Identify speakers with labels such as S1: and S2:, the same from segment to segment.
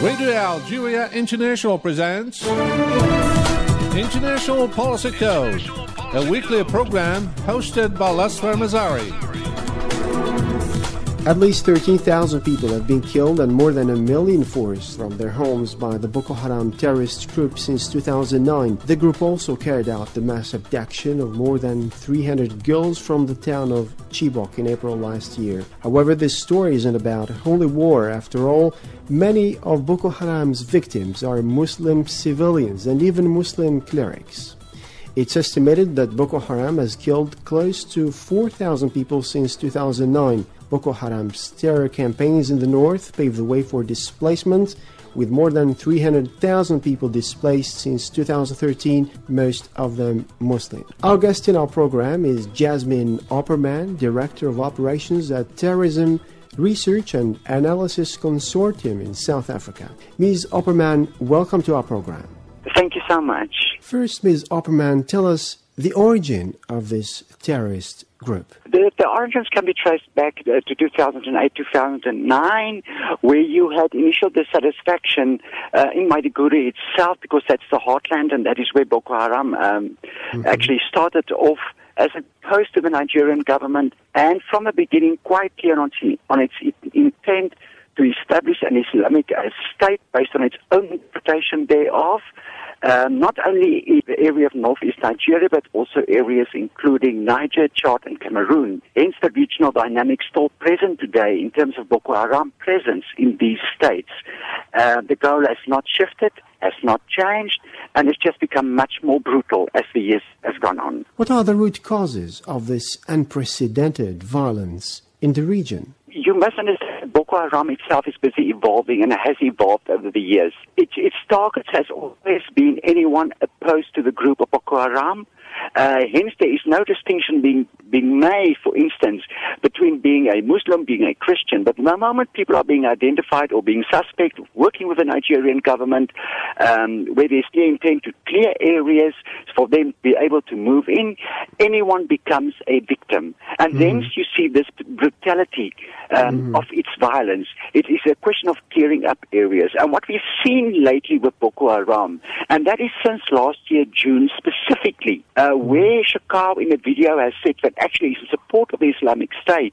S1: Radio Algeria International presents International Policy Code, a weekly program hosted by Lasfer Mazari.
S2: At least 13,000 people have been killed and more than 1 million forced from their homes by the Boko Haram terrorist group since 2009. The group also carried out the mass abduction of more than 300 girls from the town of Chibok in April last year. However, this story isn't about a holy war. After all, many of Boko Haram's victims are Muslim civilians and even Muslim clerics. It's estimated that Boko Haram has killed close to 4,000 people since 2009. Boko Haram's terror campaigns in the north paved the way for displacement, with more than 300,000 people displaced since 2013, most of them Muslim. Our guest in our program is Jasmine Opperman, Director of Operations at Terrorism Research and Analysis Consortium in South Africa. Ms. Opperman, welcome to our program.
S3: Thank you so much.
S2: First, Ms. Opperman, tell us the origin of this terrorist group.
S3: The origins can be traced back to 2008-2009, where you had initial dissatisfaction in Maiduguri itself, because that's the heartland and that is where Boko Haram actually started off as opposed to the Nigerian government, and from the beginning quite clear on its intent to establish an Islamic state based on its own interpretation thereof. Not only in the area of northeast Nigeria, but also areas including Niger, Chad, and Cameroon. Hence the regional dynamics still present today in terms of Boko Haram presence in these states. The goal has not shifted, has not changed, and it's just become much more brutal as the years have gone on.
S2: What are the root causes of this unprecedented violence in the region?
S3: You must understand, Boko Haram itself is busy evolving and has evolved over the years. Its targets has always been anyone opposed to the group of Boko Haram. Hence, there is no distinction being made, for instance, between being a Muslim, being a Christian. But the moment people are being identified or being suspect, working with the Nigerian government, where there's clear intent to clear areas for them to be able to move in, anyone becomes a victim. And then you see this brutality of its violence. It is a question of clearing up areas. And what we've seen lately with Boko Haram, and that is since last year, June specifically, where Shekau in the video has said that actually is in support of the Islamic State,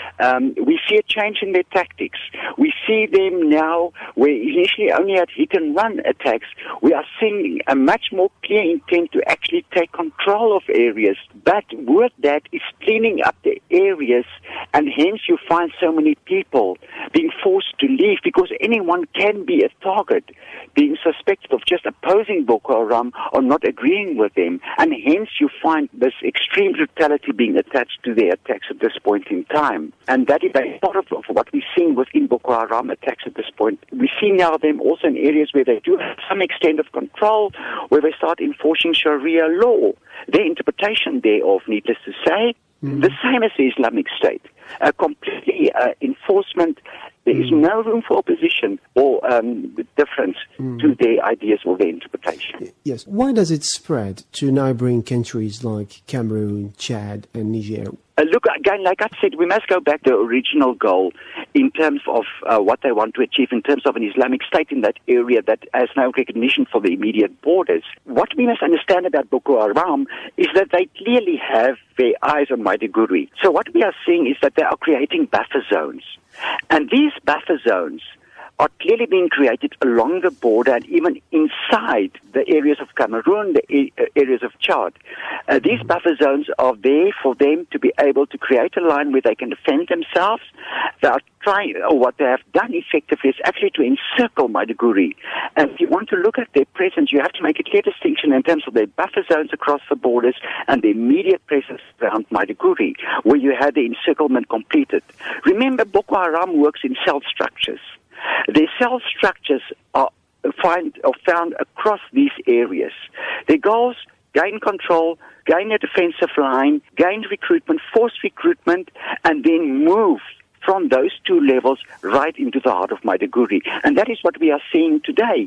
S3: we see a change in their tactics. We see them now, where initially only had hit-and-run attacks, we are seeing a much more clear intent to actually take control of areas. But with that is cleaning up the areas, and hence you find so many people being forced to leave, because anyone can be a target, being suspected of just opposing Boko Haram or not agreeing with them. And hence you find this extreme brutality being attached to their attacks at this point in time. And that is a part of what we're seeing within Boko Haram attacks at this point. We see now them also in areas where they do have some extent of control, where they start enforcing Sharia law. Their interpretation thereof, needless to say, the same as the Islamic State. Completely enforcement. There is no room for opposition or difference to their ideas or their interpretation.
S2: Yes. Why does it spread to neighboring countries like Cameroon, Chad, and Niger?
S3: Look, again, like I said, we must go back to the original goal in terms of what they want to achieve in terms of an Islamic State in that area that has no recognition for the immediate borders. What we must understand about Boko Haram is that they clearly have their eyes on Maiduguri. So what we are seeing is that they are creating buffer zones. And these buffer zones are clearly being created along the border and even inside the areas of Cameroon, the areas of Chad. These buffer zones are there for them to be able to create a line where they can defend themselves. They are trying, or what they have done effectively is actually to encircle Maiduguri. And if you want to look at their presence, you have to make a clear distinction in terms of their buffer zones across the borders and the immediate presence around Maiduguri, where you had the encirclement completed. Remember, Boko Haram works in cell structures. Their cell structures are found across these areas. Their goals: gain control, gain a defensive line, gain recruitment, force recruitment, and then move from those two levels right into the heart of Maiduguri. And that is what we are seeing today.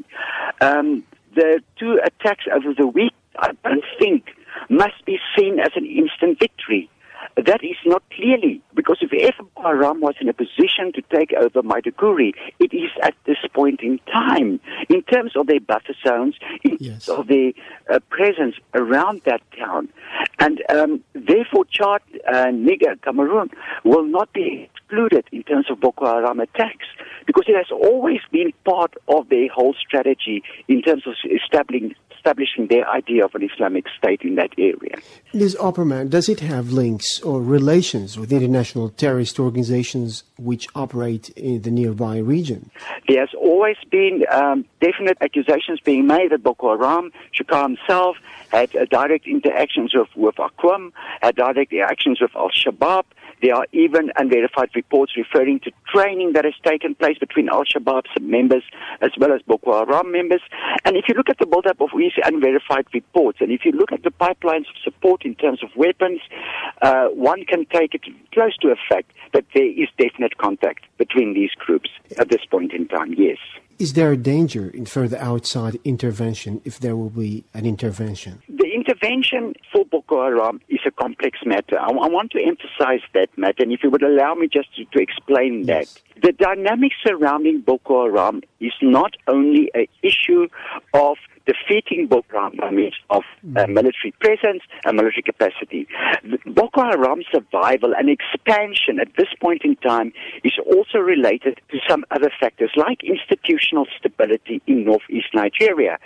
S3: The two attacks over the week, I don't think, must be seen as an instant victory. that is not clearly, because if ever Boko Haram was in a position to take over Maiduguri, it is at this point in time, in terms of their buffer zones, in terms of their presence around that town. And therefore, Chad, Niger, Cameroon will not be excluded in terms of Boko Haram attacks, because it has always been part of their whole strategy in terms of establishing their idea of an Islamic State in that area.
S2: Ms. Opperman, does it have links or relations with international terrorist organizations which operate in the nearby region?
S3: There has always been definite accusations being made that Boko Haram, Shaka himself, had direct interactions with Aqwam, had direct interactions with Al-Shabaab. There are even unverified reports referring to training that has taken place between Al-Shabaab's members as well as Boko Haram members. And if you look at the build-up of these unverified reports, and if you look at the pipelines of support in terms of weapons, one can take it close to a fact that there is definite contact between these groups at this point in time, yes.
S2: Is there a danger in further outside intervention if there will be an intervention?
S3: The intervention for Boko Haram is a complex matter. I want to emphasize that matter, and if you would allow me just to explain that. The dynamics surrounding Boko Haram is not only an issue of defeating Boko Haram by means of military presence and military capacity. Boko Haram's survival and expansion at this point in time is also related to some other factors like institutional stability in northeast Nigeria.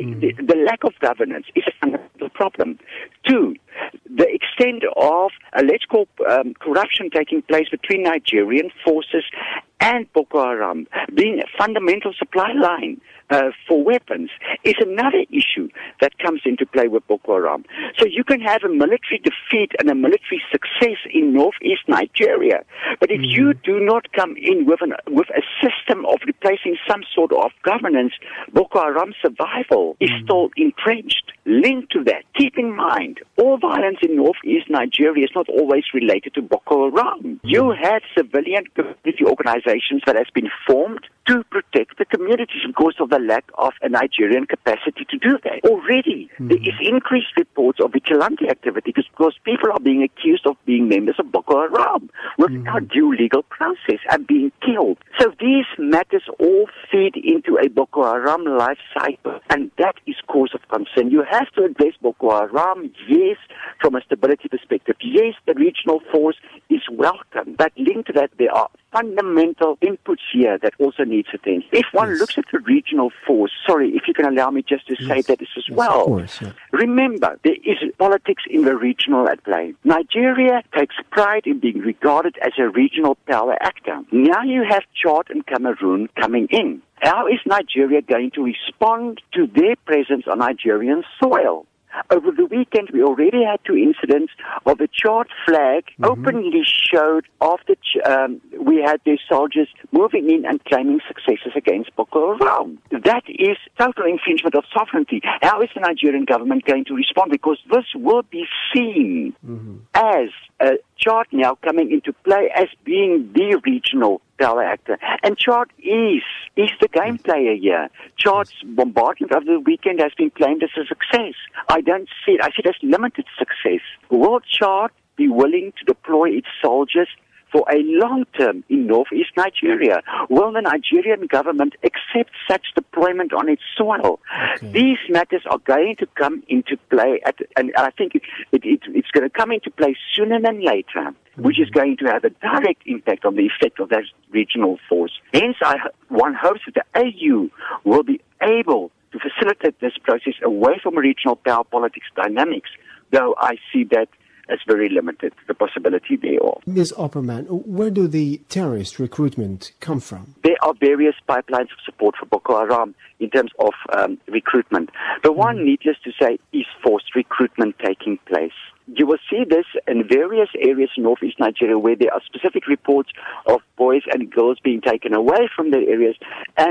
S3: The lack of governance is a fundamental problem. 2, the extent of, let's call corruption taking place between Nigerian forces and Boko Haram being a fundamental supply line for weapons is another issue that comes into play with Boko Haram. So you can have a military defeat and a military success in northeast Nigeria, but if you do not come in with a system of replacing some sort of governance, Boko Haram's survival is still entrenched. Linked to that, keep in mind, all violence in northeast Nigeria is not always related to Boko Haram. You had civilian community organizations that has been formed to protect the communities because of the lack of a Nigerian capacity to do that. Already, there is increased reports of vigilante activity because people are being accused of being members of Boko Haram without due legal process and being killed. So these matters all feed into a Boko Haram life cycle, and that is cause of concern. You have to address Boko Haram, yes, from a stability perspective. Yes, the regional force is welcome, but linked to that, there are fundamental inputs here that also needs attention. If one looks at the regional force, sorry, if you can allow me just to say that as well.
S2: Of course,
S3: Remember, there is politics in the regional at play. Nigeria takes pride in being regarded as a regional power actor. Now you have Chad and Cameroon coming in. How is Nigeria going to respond to their presence on Nigerian soil? Over the weekend, we already had 2 incidents of the Chad flag openly showed after we had their soldiers moving in and claiming successes against Boko Haram. That is total infringement of sovereignty. How is the Nigerian government going to respond? Because this will be seen as Chad now coming into play as being the regional power actor. And Chad is the game player here. Chad's bombardment of the weekend has been claimed as a success. I see it as limited success. Will Chad be willing to deploy its soldiers for a long term in northeast Nigeria? Will the Nigerian government accept such deployment on its soil? These matters are going to come into play, and I think it's going to come into play sooner than later, which is going to have a direct impact on the effect of that regional force. Hence, one hopes that the AU will be able to facilitate this process away from regional power politics dynamics, though I see that as very limited, the possibility thereof.
S2: Ms. Opperman, where do the terrorist recruitment come from?
S3: There are various pipelines of support for Boko Haram in terms of recruitment. The one, needless to say, is forced recruitment taking place. You will see this in various areas in northeast Nigeria where there are specific reports of boys and girls being taken away from their areas and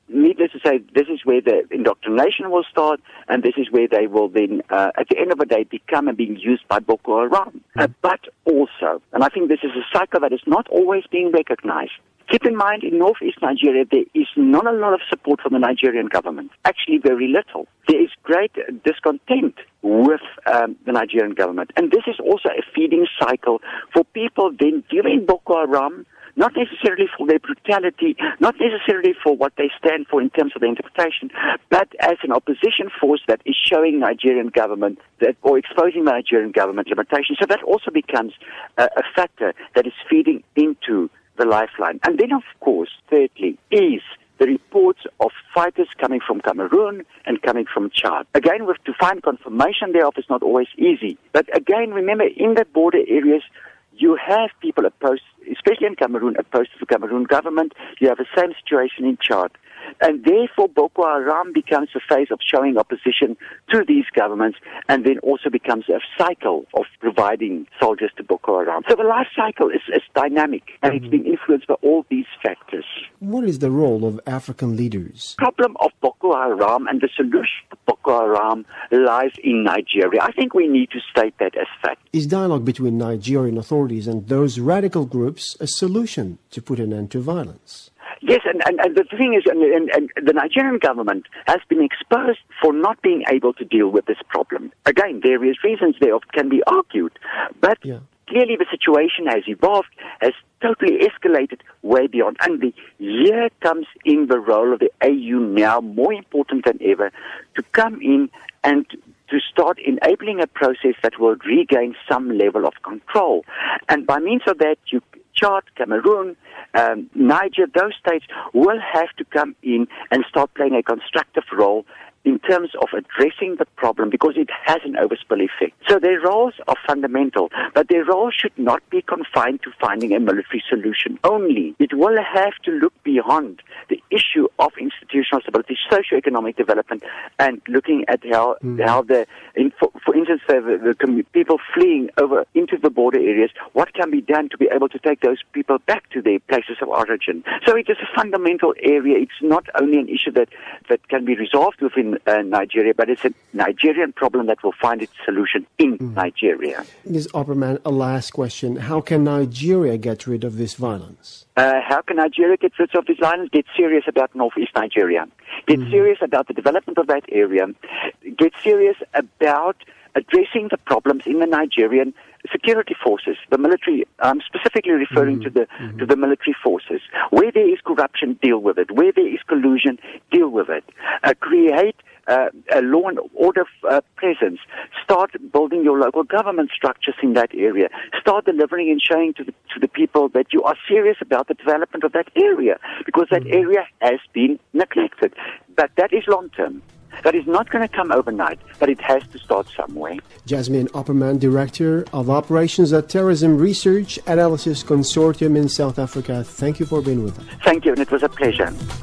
S3: needless to say, this is where the indoctrination will start, and this is where they will then, at the end of the day, become and being used by Boko Haram. But also, and I think this is a cycle that is not always being recognized. Keep in mind, in northeast Nigeria, there is not a lot of support from the Nigerian government. Actually, very little. There is great discontent with the Nigerian government. And this is also a feeding cycle for people then viewing Boko Haram, not necessarily for their brutality, not necessarily for what they stand for in terms of their interpretation, but as an opposition force that is showing Nigerian government that, or exposing the Nigerian government limitations. So that also becomes a factor that is feeding into the lifeline. And then, of course, thirdly, is the reports of fighters coming from Cameroon and coming from Chad. Again, to find confirmation thereof is not always easy. But again, remember, in the border areas, you have people opposed, especially in Cameroon, opposed to the Cameroon government. You have the same situation in Chad. And therefore, Boko Haram becomes a phase of showing opposition to these governments, and then also becomes a cycle of providing soldiers to Boko Haram. So the life cycle is dynamic, and it's being influenced by all these factors.
S2: What is the role of African leaders?
S3: The problem of Boko Haram and the solution to Boko Haram lies in Nigeria. I think we need to state that as fact.
S2: Is dialogue between Nigerian authorities and those radical groups a solution to put an end to violence?
S3: Yes, and the thing is, and the Nigerian government has been exposed for not being able to deal with this problem. Again, various reasons thereof can be argued, but clearly the situation has evolved, has totally escalated way beyond. And here comes in the role of the AU now, more important than ever, to come in and to start enabling a process that will regain some level of control. And by means of that, Chad, Cameroon, Niger, those states will have to come in and start playing a constructive role in terms of addressing the problem, because it has an overspill effect. So their roles are fundamental, but their role should not be confined to finding a military solution only. It will have to look beyond the issue of institutional stability, socio-economic development, and looking at how for instance, the people fleeing over into the border areas, what can be done to be able to take those people back to their places of origin. So it is a fundamental area. It's not only an issue that can be resolved within Nigeria, but it's a Nigerian problem that will find its solution in Nigeria.
S2: Ms. Opperman, a last question. How can Nigeria get rid of this violence?
S3: How can Nigeria get rid of this violence? Get serious about northeast Nigeria. Get serious about the development of that area. Get serious about addressing the problems in the Nigerian security forces, the military. I'm specifically referring to the military forces. Where there is corruption, deal with it. Where there is collusion, deal with it. Create a law and order presence. Start building your local government structures in that area. Start delivering and showing to the people that you are serious about the development of that area, because that area has been neglected. But that is long term. That is not going to come overnight, but it has to start somewhere.
S2: Jasmine Opperman, Director of Operations at Terrorism Research Analysis Consortium in South Africa. Thank you for being with us.
S3: Thank you, and it was a pleasure.